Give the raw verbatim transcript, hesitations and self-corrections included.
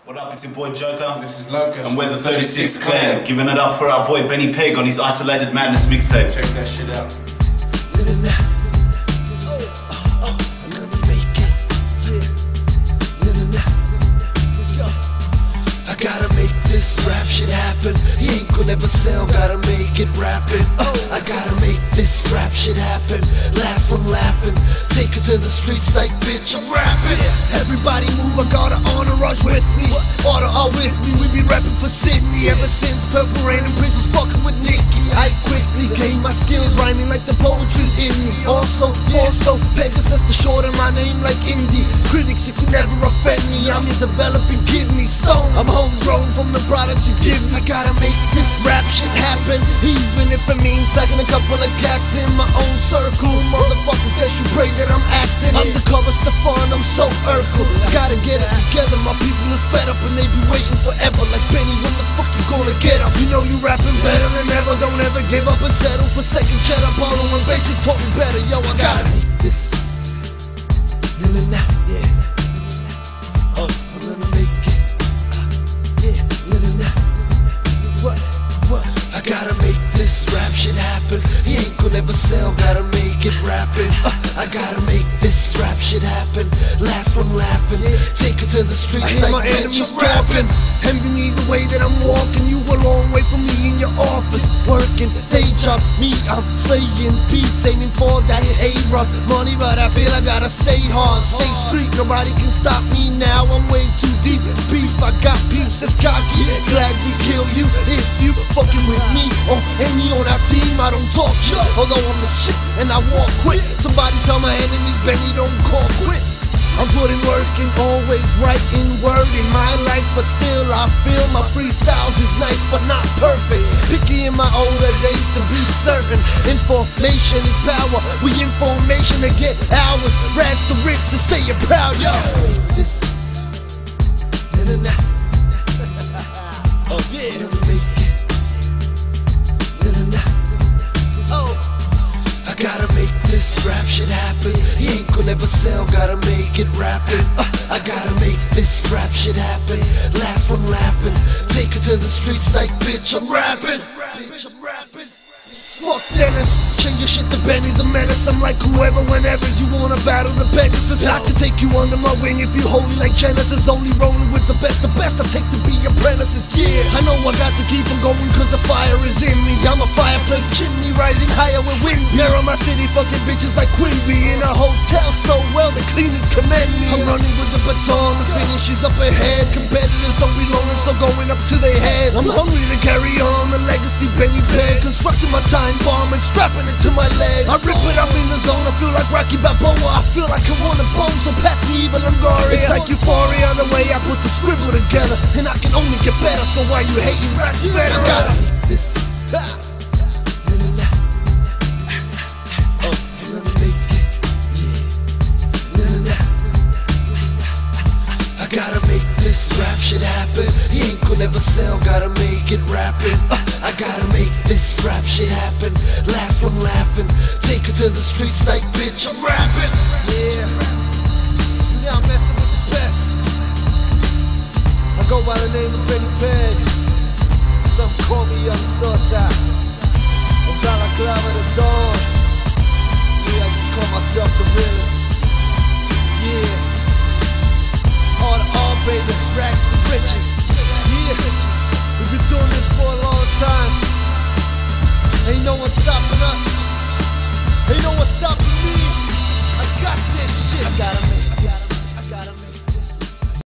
What up, it's your boy Joker. This is Locust. And we're the thirty-six Clan. Giving it up for our boy Benny Peg on his Isolated Madness mixtape. Check that shit out. I gotta make this rap shit happen. He ain't gonna never sell, gotta make it rapping. uh, I gotta make this rap shit happen. Last one laughing, take it to the streets like bitch, I'm rapping. Everybody move, I got an honor rush with me. Order all with me, we be rapping for Sydney. Ever since Purple Rain and Prince was fucking with Nicki, I quickly gained my skills, rhyming like the poetry's in me. Also, also, Pegasus the short of my name like Indy. Critics, you can never offend me, I'm your developing kidney stone. I'm homegrown from the products you give me. I gotta make this rap shit happen, even if it means stacking a couple of cats in my own circle. Motherfuckers that you pray that I'm acting undercover Stefan, I'm so Urkel. Gotta get it together, my people is fed up and they be waiting forever. Like Benny, when the fuck you gonna get up? You know you rapping better than ever, don't ever give up and settle for second cheddar. Apollo and basic talking better, yo, I gotta make this. Na na na, yeah. Oh, I'm gonna make it. Yeah, na na na. What, what? I gotta make this rap shit happen. He ain't gonna ever sell, gotta make it rapping. uh, I gotta make this rap shit happen. Last one laughing, take it to the streets like my enemies rapping. Envy me the way that I'm walking, you a long way from me in your office. Working, day job, me, I'm slaying beats, aiming for that A-Rock money, but I feel I gotta stay hard, stay street, nobody can stop me now, I'm way too deep. Beef, I got peeps that's cocky, glad we kill you if you fucking with me or any on our team. I don't talk shit, although I'm the shit and I walk quick. Somebody tell my enemies, Benny, don't call quits. I'm putting work in, always writing word in my life, but still I feel my freestyles is nice but not perfect. Picky in my older days to be certain. Information is power, we information to get ours. Rags to rich to say you're proud, yo. This, na na na. Oh yeah, make it. Na na na. Oh. I gotta make this rap shit happen. He ain't gonna ever sell, gotta make it rapping. uh, I gotta make this rap shit happen. Last one laughing, take it to the streets like bitch, I'm rapping. Bitch, I'm rapping. Fuck Dennis, change your shit to Benny's a menace. I'm like whoever, whenever you wanna battle the Pegasus. I can take you under my wing if you holy like Genesis. Only rolling with the best, the best I take to be apprentices. Yeah, I know I got to keep them going cause the fire is in me. I'm a fireplace chimney rising higher with wind. Mirror my city, fucking bitches like Quimby. In a hotel so well, the cleaners commend me. I'm running with the baton, the finish is up ahead. Competitors don't be lonely, so going up to their heads. I'm hungry to carry on the legacy Benny Peg. Constructing my time bomb and strapping it to my legs. I rip it up in the zone, I feel like Rocky Balboa. I feel like I want a bone, so pass me evil and glory. It's like euphoria, the way I put the scribble together. And I can only get better, so why you hating rap? You better gotta make this. Ha. Oh, I'm gonna make it. Yeah. Na, na, na. I gotta make this rap shit happen. He ain't gonna ever sell, gotta make it rapping. uh, I gotta make this rap shit happen. Last one laughing, take it to the streets like bitch, I'm rapping. Yeah, you now messing with the best. I go by the name of Benny Peg. Some call me Young Sauce-Eye. I'm Balaclava the Dawn. Yeah, I just call myself the realest. Yeah, all the all baby, rags to riches. Yeah, we've been doing this for a long time. Ain't no one stopping us. Ain't no one stopping me. I got this shit. I gotta make